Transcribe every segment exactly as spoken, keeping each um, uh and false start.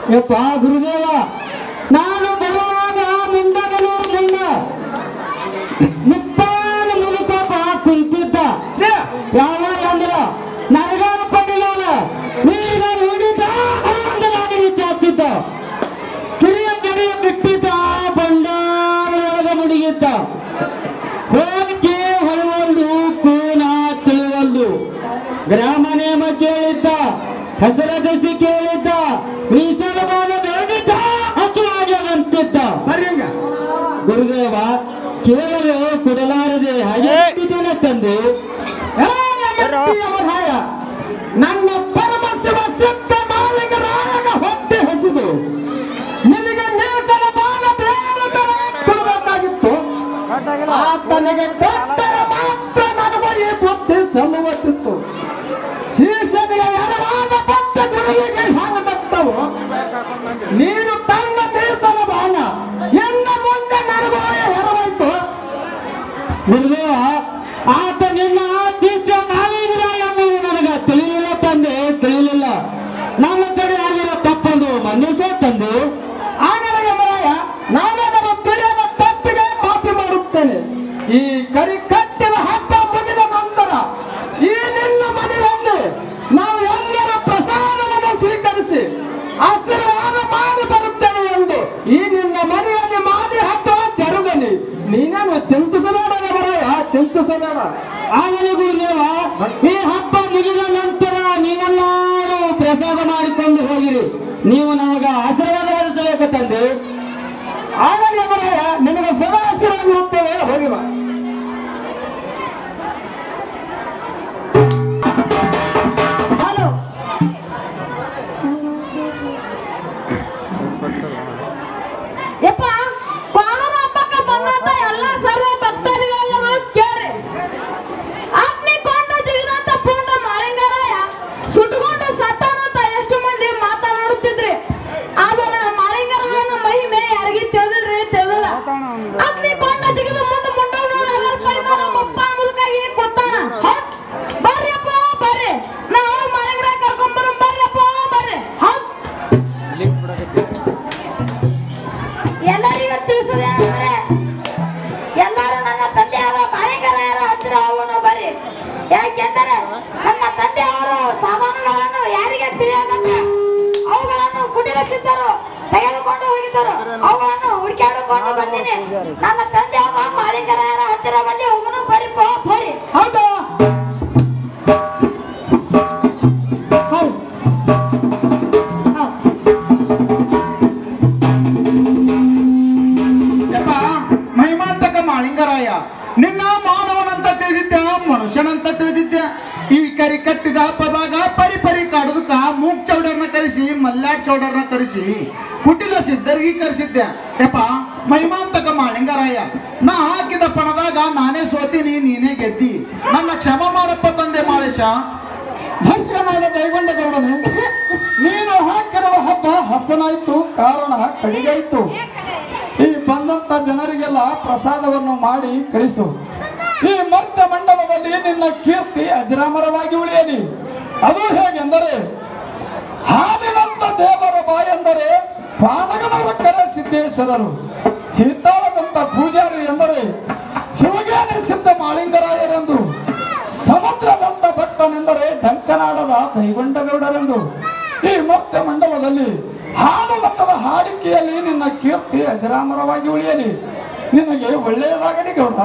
ಯಪ್ಪ ಗುರುದೇವ, ನಾನು ಬರುವಾಗ ಮುಂಡಗನೂರು ಮುಂಡ ನಿಪ್ಪಾನ ಮುದುಕಪ್ಪ ಕುಂತಿದ್ದ. ಯಾವಾಗ ಅಂದ್ರ ನನಗಾನು ಕೊಡಿಲ್ಲ, ನೀನು ಹಿಡಿದ ನಾನು ವಿಚಾರಿಸಿದ್ದ. ಕಿರಿಯ ಗಡಿಯ ಬಿಟ್ಟಿದ್ದ, ಬಂಡಾರೊಳಗ ಮುಡಿಗಿದ್ದ. ಹೋಲಿಕೆ ಹೊಳವಲ್ದು, ಕೂನ ತಿಳಿವಲ್ದು. ಗ್ರಾಮ ನೇಮ ಕೇಳಿದ್ದ, ಹೆಸರ ದಸಿ ಕೇಳಿದ್ದ, ಮೀಸಲುಮಾನ ಬೆಳೆದಿದ್ದ, ಹಚ್ಚುವಾಗಂತಿದ್ದ. ಸರಿಯಂಗ ಗುರುದೇವ, ಕೇಳಲು ಕೊಡಲಾರದೆ ಹಾಗೆ ತಂದು ನನ್ನ ಪರಮ ಶಿವ ಸಿದ್ಧ ಮಾಲಿಂಗರಾಯಗ ಹೊಟ್ಟೆ ಹಸಿದು ನಿನಗೆ ಮೀಸಲ ಬಾಣ ಬೇರೆ ಕೊಡಬೇಕಾಗಿತ್ತು. ಆತನಿಗೆ ಕೊಟ್ಟರೆ ಮಾತ್ರ ನನಗೂ ಈ ಬುದ್ಧಿ ಸಲ್ಲುತ್ತಿತ್ತು. ಶೀರ್ಷನಿಗೆ ಎರವಾದ ಬದ್ಧ ಗುರುವಿಗೆ ಹಾಗದತ್ತವು. ನೀನು ತನ್ನ ಮೀಸಲ ಬಾಣ ಎನ್ನ ಮುಂದೆ ನನಗೂ ಎರವಾಯ್ತು. ಗುರುದೇವ, ಆತ ನಿನ್ನ ಶಿಷ್ಯ ಮಾಲಿಂಗರಾಯ ಎನ್ನುವುದು ನನಗೆ ತಿಳಿಲಿಲ್ಲ ತಂದೆ, ತಿಳಿಲಿಲ್ಲ. ನನ್ನ ಕಡೆ ಆಗಿರೋ ತಪ್ಪಂದು ಮನ್ನಿಸೋ ತಂದೆ. ಆಗಲೇ ಯಮರಾಯ, ನಾನದನ್ನು ತಿಳಿಯದ ತಪ್ಪಿಗೆ ಮಾಫಿ ಮಾಡುತ್ತೇನೆ. ಈ ಕರಿ ಕಟ್ಟಿದ ಹಬ್ಬ ಮುಗಿದ ನಂತರ ಈ ನಿನ್ನ ಮನೆಯಲ್ಲಿ ನಾವು ಎಲ್ಲರ ಪ್ರಸಾದವನ್ನು ಸ್ವೀಕರಿಸಿ ಆಶೀರ್ವಾದ ಮಾಡಿ ಬರುತ್ತೇವೆ ಎಂದು ಈ ನಿನ್ನ ಮನೆಯಲ್ಲಿ ಮಾದಿ ಹಬ್ಬ ಜರುಗಲಿ. ನೀನೇನು ಚಿಂತಿಸಬೇಡ ಯಮರಾಯ, ಚಿಂತಿಸಬೇಡ. ಆಗಲೇ ಗುರುದೇವ, ಈ ಹಬ್ಬ ಮುಗಿದ ನಂತರ ನೀವೆಲ್ಲರೂ ಪ್ರಸಾದ ಮಾಡಿಕೊಂಡು ಹೋಗಿರಿ. ನೀವು ನಮಗ ಆಶೀರ್ವಾದ ಒದಗಿಸಬೇಕು ತಂದೆ. ಆಗಲೇ ಯಮರಾಯ, ನಿಮಗೆ ಸದಾ ಆಶೀರ್ವಾದ ಇರುತ್ತೇವೆ, ಹೋಗಿ ಬಾ. ಹಲೋ ಯಪ್ಪ, ಕಾನೂನು ಹಬ್ಬಕ್ಕೆ ಬಂದಂತ ಎಲ್ಲ ಸರ್ವ ಭಕ್ತಾದಿಗಳೆಲ್ಲರೂ ಕೇಳ್ರಿ. ಅಗ್ನಿಕೊಂಡ ಜಿಗಿದಂತ ಪೂರ್ಣ ಮಾಳಿಂಗರಾಯ ಸುಟ್ಕೊಂಡು ಸತ್ತಾನಂತ ಎಷ್ಟು ಮಂದಿ ಮಾತನಾಡುತ್ತಿದ್ರಿ. ಆದರೆ ಮಾಳಿಂಗರಾಯನ ಮಹಿಮೆ ಯಾರಿಗಿ ತಿಳಿದಿಲ್ರಿ, ತಿಳಿದಿಲ್ಲ. ಅಗ್ನಿಕೊಂಡ ಜಿಗಿದ ಮುಂದೆ ಮುಂಡವನವರು ಎಲ್ಲರ ಪರಿಮಾಣ ಮುಪ್ಪಾನ ಮುದುಕಾಗಿ ಕೊತ್ತಾನ. ಹೌದ್ ಬರ್ರಿಯಪ್ಪ ಬರ್ರಿ, ನಾವು ಮಾಳಿಂಗರಾಯ ಕರ್ಕೊಂಡ್ಬರೋ, ಬರ್ರಿಯಪ್ಪ ಬರ್ರಿ. ಹೌದ್ ಎಲ್ಲರಿಗೂ ತಿಳಿಸೋದೇನಂದ್ರೆ, ಎಲ್ಲರೂ ನನ್ನ ತಂದೆಯವರ ಮಾಲಿಂಗರಾಯರ ಹತ್ತಿರ ಹೋಗೋಣ ಬರ್ರಿ. ಯಾಕೆಂದರೆ ನನ್ನ ತಂದೆಯವರು ಸಾಮಾನುಗಳನ್ನು ಯಾರಿಗೆ ತಿಳಿಯದಂತೆ ಅವುಗಳನ್ನು ಕುಟಿಲ ಸಿದ್ಧರು ತೆಗೆದುಕೊಂಡು ಹೋಗಿದ್ದರು. ಅವುಗಳನ್ನು ಹುಡುಕಾಡಿಕೊಂಡು ಬಂದಿನಿ. ನನ್ನ ತಂದೆಯವರ ಮಾಲಿಂಗರಾಯರ ಹತ್ತಿರ ಬಲ್ಲಿ ಹೋಗೋಣ ಬರ್ರಿ ಪೋ ಬರ್ರಿ. ಹೌದಾ? ಹೌದು. ಯಪ್ಪ ಮಹಿಮಾಂತಕ ಮಾಳಿಂಗರಾಯ, ನಿನ್ನ ಮಾನವನಂತ ತಿಳಿದಿದ್ದೆ, ಮನುಷ್ಯನಂತ ತಿಳಿದಿದ್ದೆ. ಈ ಕರಿ ಕಟ್ಟಿದ ಹಬ್ಬದಾಗ ಪರಿ ಪರಿ ಕಾಡುದಕ್ಕ ಮೂಕ್ ಚೌಡರ್ನ ಕರೆಸಿ, ಮಲ್ಲಾಡ್ ಚೌಡರ್ನ ಕರೆಸಿ, ಕುಟಿಲ ಸಿದ್ಧರಿಗೆ ಕರೆಸಿದ್ದೆ. ಯಪ್ಪ ಮಹಿಮಾಂತಕ ಮಾಳಿಂಗರಾಯ, ನಾ ಹಾಕಿದ ಪಣದಾಗ ನಾನೇ ಸೋತೀನಿ, ನೀನೇ ಗೆದ್ದಿ. ನನ್ನ ಕ್ಷಮ ಮಾಡಪ್ಪ ತಂದೆ ಮಾಳೇಶ. ಭಕ್ತನಾದ ದೈವಂಡ ಗೌಡನು, ನೀನು ಹಾಕಿರುವ ಹಬ್ಬ ಹಸನಾಯ್ತು, ಕಾರಣ ಕಡಿಗಾಯ್ತು. ಈ ಬಂದಂತ ಜನರಿಗೆಲ್ಲ ಪ್ರಸಾದವನ್ನು ಮಾಡಿ ಕಳಿಸು. ಈ ಮರ್ತ್ಯ ಮಂಡಲದಲ್ಲಿ ನಿನ್ನ ಕೀರ್ತಿ ಅಜರಾಮರವಾಗಿ ಉಳಿಯಲಿ. ಅದು ಹೇಗೆಂದರೆ, ಹಾಲಿನಂತ ದೇವರ ಬಾಯೆಂದರೆ ಪಾನಗನವರ ಕರೆ ಸಿದ್ದೇಶ್ವರರು, ಸೀತಾಳದಂತ ಪೂಜಾರಿ ಎಂದರೆ ಶಿವಜ್ಞಾನಿ ಸಿದ್ಧ ಮಾಳಿಂಗರಾಯರೆಂದು, ಸಮುದ್ರದಂತ ಭಕ್ತನೆಂದರೆ ಡಂಕನಾಡದ ದೈಗೊಂಡಗೌಡರೆಂದು. ಈ ಮರ್ತ್ಯ ಮಂಡಲದಲ್ಲಿ ಹಾಲು ಮಟ್ಟದ ಹಾಡಿಕೆಯಲ್ಲಿ ನಿನ್ನ ಕೀರ್ತಿ ಅಜರಾಮರವಾಗಿ ಉಳಿಯಲಿ. ನಿನಗೆ ಒಳ್ಳೆಯದಾಗಲಿ ಗೌಡ.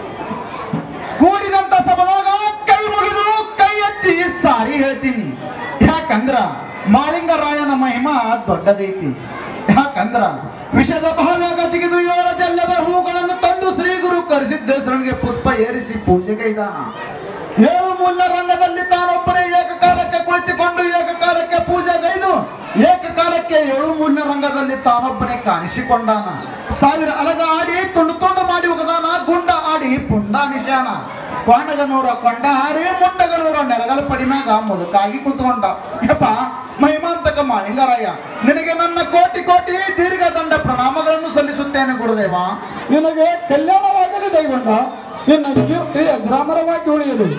ಕೂಡಿದಂತ ಸಭದಾಗ ಕೈ ಮುಗಿದು ಕೈ ಎತ್ತಿ ಸಾರಿ ಹೇಳ್ತೀನಿ. ಯಾಕಂದ್ರ ಮಾಳಿಂಗರಾಯನ ಮಹಿಮಾ ದೊಡ್ಡದೈತಿ. ಯಾಕಂದ್ರ ವಿಷದ ಭಾವ್ಯಾಗ ಜಿಗಿದು ಏಳು ಜಲ್ಲದ ಹೂಗಳನ್ನು ತಂದು ಶ್ರೀ ಗುರು ಕರೆಸಿದ್ದೇಶ್ವರನಿಗೆ ಪುಷ್ಪ ಏರಿಸಿ ಪೂಜೆಗೈದಾನ. ಏಳು ಮೂಲ ರಂಗದಲ್ಲಿ ತಾನೊಬ್ಬನೇ ಏಕಕಾಲಕ್ಕೆ ಕುಳಿತುಕೊಂಡು ಏಕಕಾಲಕ್ಕೆ ಪೂಜೆಗೈದು ಏಕಕಾಲಕ್ಕೆ ಏಳು ಮೂಲ ರಂಗದಲ್ಲಿ ತಾನೊಬ್ಬನೇ ಕಾಣಿಸಿಕೊಂಡಾನ. ಸಾವಿರ ಅಲಗ ಆಡಿ ತುಂಡು ತುಂಡು ಮಾಡಿ ಹೋಗದಾನ, ಗುಂಡ ಆಡಿ ಪುಂಡ ನಿಶಾನ. ಕೊಂಡಗನೂರ ಕೊಂಡ ಹಾರಿ ಮುಂಡಗನೂರ ನೆಲಗಲ ಪಡಿಮ್ಯಾಗ ಮುದುಕಾಗಿ ಕುತ್ಕೊಂಡ. ಯಪ್ಪ ಮಹಿಮಾಂತಕ ಮಾಳಿಂಗರಾಯ, ನಿನಗೆ ನನ್ನ ಕೋಟಿ ಕೋಟಿ ದೀರ್ಘ ದಂಡ ಪ್ರಣಾಮಗಳನ್ನು ಸಲ್ಲಿಸುತ್ತೇನೆ ಗುರುದೇವ. ನಿನಗೆ ಕಲ್ಯಾಣವಾಗಲಿ ದೈವಂಡ. ನಿನ್ನ ಕೀರ್ತಿ ಅಜರಾಮರವಾಗಿ ಉಳಿಯಲಿ.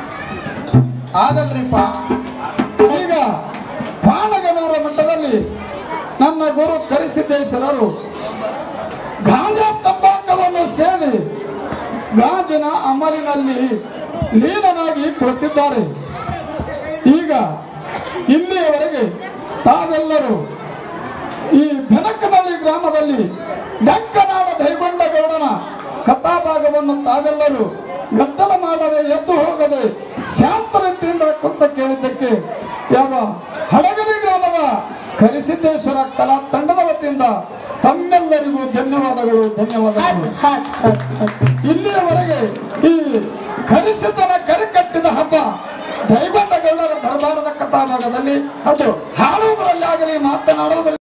ಆಗಲ್ರಿಪ್ಪ. ಈಗ ಪಾನಗನೂರ ಮಟ್ಟದಲ್ಲಿ ನನ್ನ ಗುರು ಕರಿಸಿದ್ದೇಶ್ವರರು ಗಾಂಜಾ ತಂಬಾಕವನ್ನು ಸೇರಿ ಗಾಜಿನ ಅಮಲಿನಲ್ಲಿ ಲೀನನಾಗಿ ಕುಳಿತಿದ್ದಾರೆ. ಈಗ ಇಲ್ಲಿಯವರೆಗೆ ತಾವೆಲ್ಲರೂ ಈ ಬೆನಕನಹಳ್ಳಿ ಗ್ರಾಮದಲ್ಲಿ ದಕ್ಕನಾಡ ದೈಗೊಂಡಗೌಡನ ಕಥಾಭಾಗವನ್ನು ತಾವೆಲ್ಲರೂ ಗದ್ದಲ ಮಾಡದೆ ಎದ್ದು ಹೋಗದೆ ಶಾಂತ ರೀತಿಯಿಂದ ಕುಂತ ಕೇಳಿದ್ದಕ್ಕೆ ಯಾವ ಹಡಗಲಿ ಗ್ರಾಮದ ಕರಿಸಿದ್ದೇಶ್ವರ ಕಲಾ ತಂಡದ ವತಿಯಿಂದ ತಮ್ಮೆಲ್ಲರಿಗೂ ಧನ್ಯವಾದಗಳು ಧನ್ಯವಾದಗಳು. ಇಲ್ಲಿಯವರೆಗೆ ಈ ಕರಿಸಿದ್ದನ ಕರೆ ಕಟ್ಟಿದ ಹಬ್ಬ ದೈಗೊಂಡಗೌಡರ ದರ್ಬಾರದ ಕಥಾಭಾಗದಲ್ಲಿ ಅದು ಹಾಡುವುದರಲ್ಲಿ ಆಗಲಿ ಮಾತನಾಡುವುದರಲ್ಲಿ